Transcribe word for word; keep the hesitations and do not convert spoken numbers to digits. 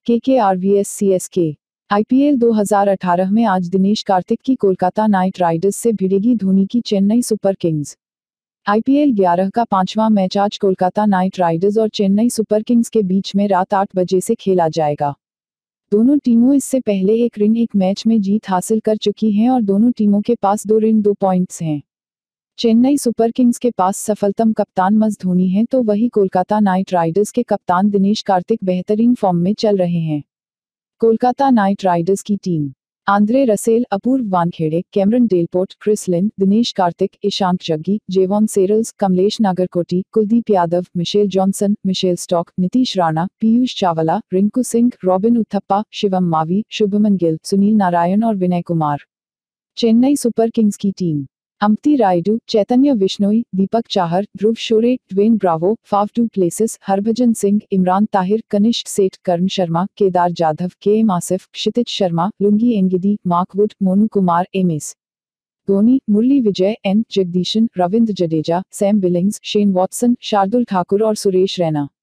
KKR VS CSK. IPL दो हज़ार अठारह में आज दिनेश कार्तिक की कोलकाता नाइट राइडर्स से भिड़ेगी धोनी की चेन्नई सुपर किंग्स। आईपीएल ग्यारह का पांचवां मैच आज कोलकाता नाइट राइडर्स और चेन्नई सुपर किंग्स के बीच में रात आठ बजे से खेला जाएगा। दोनों टीमों इससे पहले एक ऋण एक मैच में जीत हासिल कर चुकी हैं और दोनों टीमों के पास दो ऋण दो पॉइंट्स हैं। चेन्नई सुपर किंग्स के पास सफलतम कप्तान एम एस धोनी हैं तो वहीं कोलकाता नाइट राइडर्स के कप्तान दिनेश कार्तिक बेहतरीन फॉर्म में चल रहे हैं। कोलकाता नाइट राइडर्स की team: Andre Russell, Apurv Wankhede, Cameron Delport, Chris Lynn, Dinesh Karthik, Ishank Jaggi, Javon Searles, Kamlesh Nagarkoti, Kuldeep Yadav, Mitchell Johnson, Mitchell Starc, Nitish Rana, Piyush Chawla, Rinku Singh, Robin Uthappa, Shivam Mavi, Shubman Gill, Sunil Narine और विनय कुमार। चेन्नई सुपर किंग्स की team: Ambati Rayudu, Chaitanya Bishnoi, Deepak Chahar, Dhruv Shorey, Dwayne Bravo, Faf du Plessis, Harbhajan Singh, Imran Tahir, Kanishka Seth, Karn Sharma, Kedar Jadhav, K M Asif, Kshitiz Sharma, Lungi Ngidi, Mark Wood, Monu Kumar, M S Dhoni, Murali Vijay, N Jagadeesan, Ravindra Jadeja, Sam Billings, Shane Watson, Shardul Thakur और सुरेश रैना।